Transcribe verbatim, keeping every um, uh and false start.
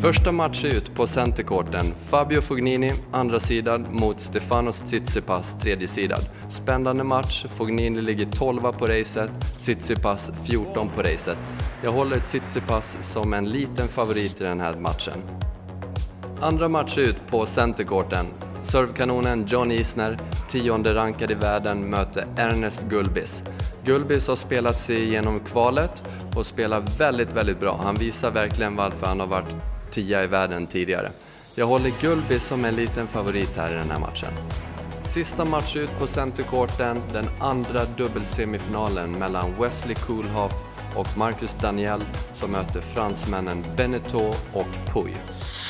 Första match ut på centerkorten. Fabio Fognini, andra sidan mot Stefanos Tsitsipas, tredje sidan. Spännande match. Fognini ligger tolva på racet, Tsitsipas fjorton på racet. Jag håller Tsitsipas som en liten favorit i den här matchen. Andra match ut på centerkorten. Servkanonen John Isner, tionde rankad i världen, möter Ernest Gulbis. Gulbis har spelat sig igenom kvalet och spelar väldigt, väldigt bra. Han visar verkligen varför han har varit tia i världen tidigare. Jag håller Gulbis som en liten favorit här i den här matchen. Sista match ut på centerkorten, den andra dubbelsemifinalen mellan Wesley Koolhof och Marcus Daniel som möter fransmännen Beneteau och Pouille.